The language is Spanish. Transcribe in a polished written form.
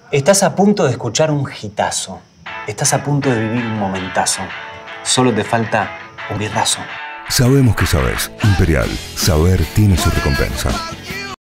Estás a punto de escuchar un hitazo. Estás a punto de vivir un momentazo. Solo te falta un birrazo. Sabemos que sabes. Imperial. Saber tiene su recompensa.